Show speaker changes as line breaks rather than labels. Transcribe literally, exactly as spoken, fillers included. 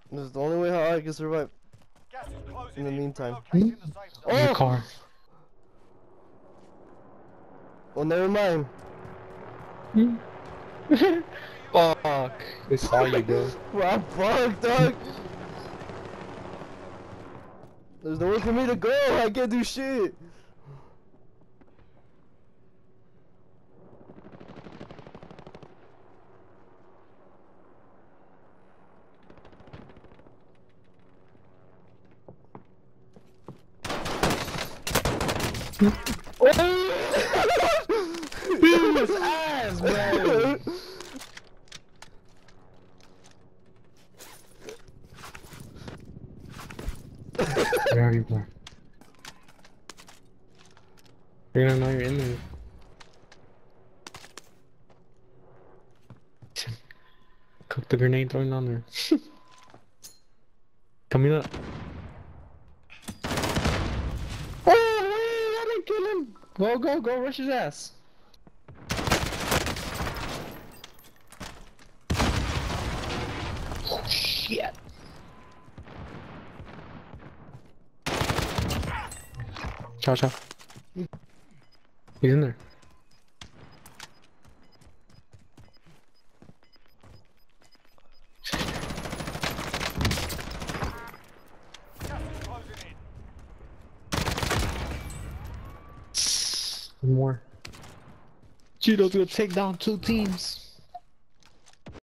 This is the only way how I can survive.
Gas is closing
In the
in.
meantime.
Relocating the safe zone.
In the
Oh!
car.
Well, never mind.
Fuck. They saw you, bro.
Well, fuck, dog. There's nowhere for me to go. I can't do shit.
Beat his ass, man. Where are you, bro? You're gonna know you're in there. Cook the grenade throwing on there. Coming up. Oh, wait, I didn't kill him. Go, go, go, rush his ass. Oh, shit. Chow, chow. He's in there.
Gas is closing in.
One more. Cheeto's gonna take down two teams.